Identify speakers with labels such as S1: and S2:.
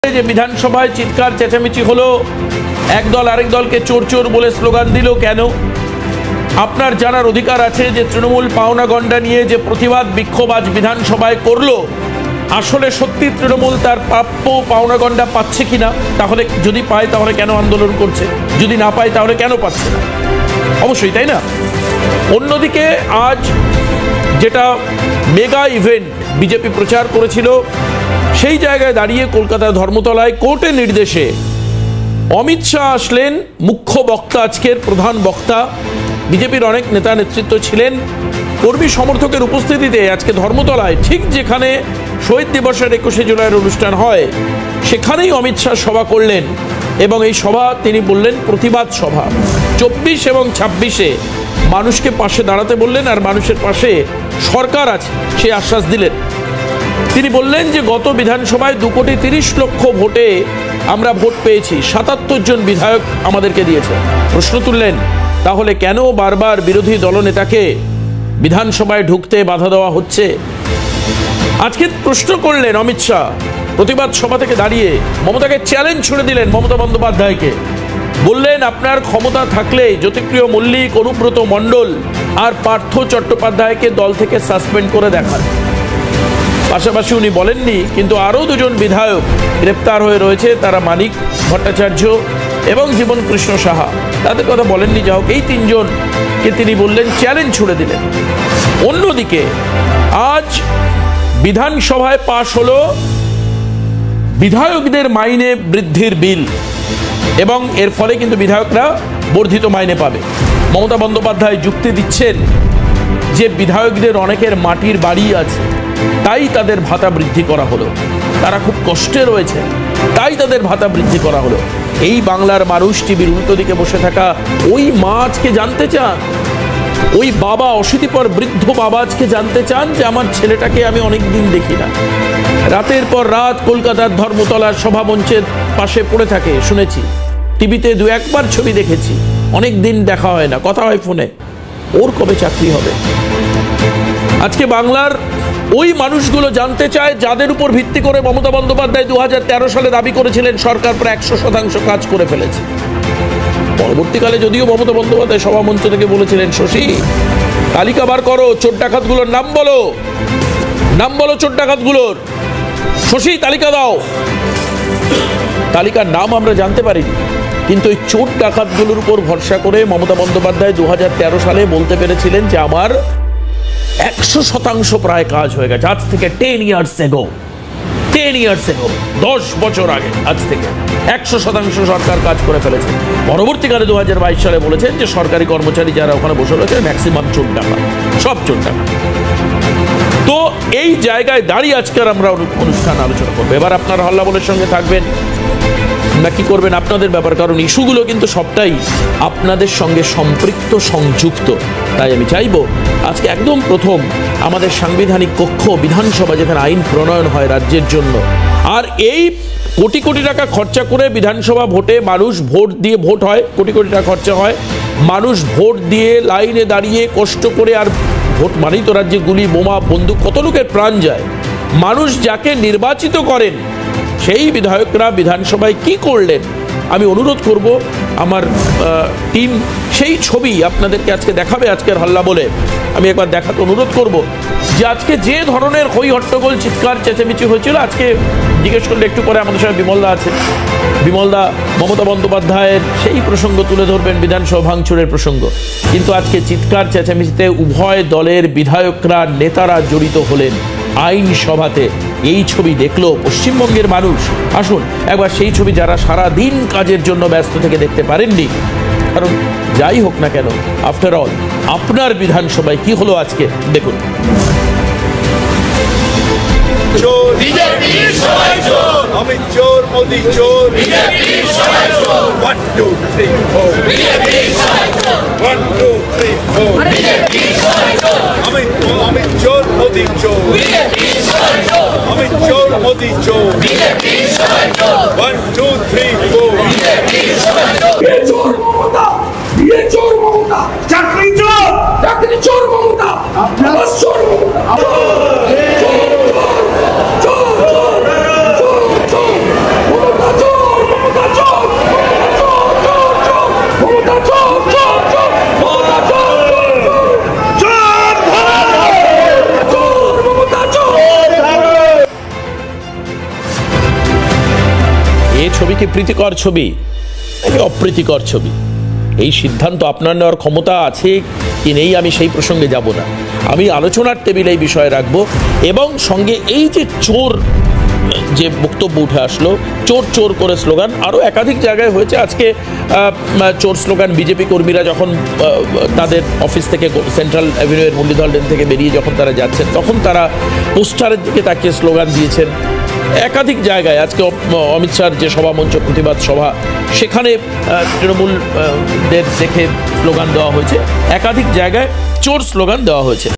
S1: যে বিধানসভায় চিৎকার চেঁচামেচি হলো, একদল আরেক দলকে চোর চোর বলে স্লোগান দিল কেন? আপনার জানার অধিকার আছে যে তৃণমূল পাওনা গন্ডা নিয়ে যে প্রতিবাদ বিক্ষোভ আজ বিধানসভায় করলো, আসলে সত্যি তৃণমূল তার প্রাপ্য পাওনা গন্ডা পাচ্ছে কিনা? তাহলে যদি পায় তাহলে কেন আন্দোলন করছে? যদি না পায় তাহলে কেন পাচ্ছে না? অবশ্যই, তাই না? অন্যদিকে আজ যেটা মেগা ইভেন্ট বিজেপি প্রচার করেছিল, সেই জায়গায় দাঁড়িয়ে কলকাতার ধর্মতলায় কোর্টের নির্দেশে অমিত শাহ আসলেন মুখ্য বক্তা, আজকের প্রধান বক্তা। বিজেপির অনেক নেতা নেতৃত্ব ছিলেন। কর্মী সমর্থকের উপস্থিতিতে আজকে ধর্মতলায়, ঠিক যেখানে শহীদ দিবসের 21শে জুলাইয়ের অনুষ্ঠান হয়, সেখানেই অমিত শাহ সভা করলেন। এবং এই সভা তিনি বললেন প্রতিবাদ সভা। 24 এবং 26-এ মানুষকে পাশে দাঁড়াতে বললেন, আর মানুষের পাশে সরকার আছে সেই আশ্বাস দিলেন। তিনি বললেন যে গত বিধানসভায় 2,30,00,000 ভোটে আমরা ভোট পেয়েছি, 77 জন বিধায়ক আমাদেরকে দিয়েছে। প্রশ্ন তুললেন, তাহলে কেন বারবার বিরোধী দলনেতাকে বিধানসভায় ঢুকতে বাধা দেওয়া হচ্ছে? আজকে প্রশ্ন করলেন অমিত শাহ প্রতিবাদ সভা থেকে দাঁড়িয়ে, মমতাকে চ্যালেঞ্জ ছুড়ে দিলেন, মমতা বন্দ্যোপাধ্যায়কে বললেন, আপনার ক্ষমতা থাকলে জ্যোতিপ্রিয় মল্লিক, অনুব্রত মণ্ডল আর পার্থ চট্টোপাধ্যায়কে দল থেকে সাসপেন্ড করে দেখান। পাশাপাশি উনি বলেননি, কিন্তু আরও 2জন বিধায়ক গ্রেপ্তার হয়ে রয়েছে, তারা মানিক ভট্টাচার্য এবং জীবন কৃষ্ণ সাহা, তাদের কথা বলেননি। যা হোক, এই 3 জনকে তিনি বললেন, চ্যালেঞ্জ ছুড়ে দিলেন। অন্যদিকে আজ বিধানসভায় পাশ হলো বিধায়কদের মাইনে বৃদ্ধির বিল, এবং এর ফলে কিন্তু বিধায়করা বর্ধিত মাইনে পাবে। মমতা বন্দ্যোপাধ্যায় যুক্তি দিচ্ছেন যে বিধায়কদের অনেকের মাটির বাড়ি আছে, তাই তাদের ভাতা বৃদ্ধি করা হলো, তারা খুব কষ্টে রয়েছে, তাই তাদের ভাতা বৃদ্ধি করা হলো। এই বাংলার মানুষ টিভির উল্টো দিকে বসে থাকা ওই মা আজকে জানতে চান, ওই বাবা, অশীতিপর বৃদ্ধ বাবা আজকে জানতে চান যে আমার ছেলেটাকে আমি অনেক দিন দেখি না। রাতের পর রাত কলকাতার ধর্মতলার সভামঞ্চের পাশে পড়ে থাকে, শুনেছি, টিভিতে 2-1বার ছবি দেখেছি, অনেক দিন দেখা হয় না, কথা হয় ফোনে। ওর কবে চাকরি হবে? আজকে বাংলার ওই মানুষগুলো জানতে চায় যাদের উপর ভিত্তি করে মমতা বন্দ্যোপাধ্যায় 2013 সালে দাবি করেছিলেন সরকার প্রায় 100% কাজ করে ফেলেছে। পরবর্তীকালে যদিও মমতা বন্দ্যোপাধ্যায় সভামঞ্চ থেকে বলেছিলেন, শশী তালিকা বার করো, চোর ডাকাতগুলোর নাম বলো, নাম বলো চোর ডাকাতগুলোর, শশী তালিকা দাও। তালিকার নাম আমরা জানতে পারিনি, কিন্তু ওই চোর ডাকাতগুলোর উপর ভরসা করে মমতা বন্দ্যোপাধ্যায় 2013 সালে বলতে পেরেছিলেন যে আমার 100% প্রায় কাজ হয়ে গেছে। আজ থেকে 10 years ago, 10 বছর আগে, আজ থেকে 100% সরকার কাজ করে ফেলেছে। পরবর্তীকালে 2022 সালে বলেছেন যে সরকারি কর্মচারী যারা ওখানে বসে রয়েছে ম্যাক্সিমাম চোর ডাকাত, সব চোর ডাকাত। তো এই জায়গায় দাঁড়িয়ে আজকের আমরা অনুষ্ঠান আলোচনা করবো। এবার আপনারা হল্লাবলের সঙ্গে থাকবেন না কি করবেন আপনাদের ব্যাপার, কারণ ইস্যুগুলো কিন্তু সবটাই আপনাদের সঙ্গে সম্পৃক্ত, সংযুক্ত। তাই আমি চাইবো আজকে একদম প্রথম আমাদের সাংবিধানিক কক্ষ বিধানসভা, যেখানে আইন প্রণয়ন হয় রাজ্যের জন্য, আর এই কোটি কোটি টাকা খরচা করে বিধানসভা ভোটে মানুষ ভোট দিয়ে, ভোট হয়, কোটি কোটি টাকা খরচা হয়, মানুষ ভোট দিয়ে লাইনে দাঁড়িয়ে কষ্ট করে, আর ভোট মানেই তো রাজ্যে গুলি, বোমা, বন্দুক, কত লোকের প্রাণ যায়। মানুষ যাকে নির্বাচিত করেন সেই বিধায়করা বিধানসভায় কি করলেন, আমি অনুরোধ করব আমার টিম সেই ছবি আপনাদেরকে আজকে দেখাবে আজকের হল্লা বলে। আমি একবার দেখাতে অনুরোধ করব যে আজকে যে ধরনের হই হট্টগোল, চিৎকার চেঁচামেচি হয়েছিল, আজকে জিজ্ঞেস করলে একটু পরে আমাদের সঙ্গে বিমলদা আছে, বিমলদা মমতা বন্দ্যোপাধ্যায়ের সেই প্রসঙ্গ তুলে ধরবেন, বিধানসভা ভাঙচুরের প্রসঙ্গ। কিন্তু আজকে চিৎকার চেঁচামেচিতে উভয় দলের বিধায়করা, নেতারা জড়িত হলেন আইন সভাতে। এই ছবি দেখলো পশ্চিমবঙ্গের মানুষ। আসুন একবার সেই ছবি যারা সারা দিন কাজের জন্য ব্যস্ত থেকে দেখতে পারেননি, কারণ যাই হোক না কেন, আফটার অল আপনার বিধানসভায় কি হলো আজকে দেখুন।
S2: আমি চোর, মোদি চোর, 1 2 3 4, 1 2 3 4, আমি চোর, মোদি চোর, আমি চোর, মোদি চোর, 1 2 3 4, চোর মমতা, চোর মমতা, চাকরি চোর, চাকরি চোর মমতা, আপনারা চোর মমতা।
S1: এই ছবি কি প্রীতিকর ছবি নাকি অপ্রীতিকর ছবি, এই সিদ্ধান্ত আপনার নেওয়ার ক্ষমতা আছে কি নেই আমি সেই প্রসঙ্গে যাব না। আমি আলোচনার টেবিলে এই বিষয়ে রাখবো এবং সঙ্গে এই যে চোর যে বক্তব্য উঠে আসলো, চোর চোর করে স্লোগান আরও একাধিক জায়গায় হয়েছে। আজকে চোর স্লোগান বিজেপি কর্মীরা যখন তাদের অফিস থেকে সেন্ট্রাল অ্যাভিনিউয়ের মুরলীধর লেন থেকে বেরিয়ে যখন তারা যাচ্ছেন তখন তারা পোস্টারের দিকে তাকিয়ে স্লোগান দিয়েছেন। একাধিক জায়গায় আজকে অমিত শাহর যে সভা মঞ্চ প্রতিবাদ সভা সেখানে তৃণমূলদের দেখে স্লোগান দেওয়া হয়েছে, একাধিক জায়গায় চোর স্লোগান দেওয়া হয়েছে।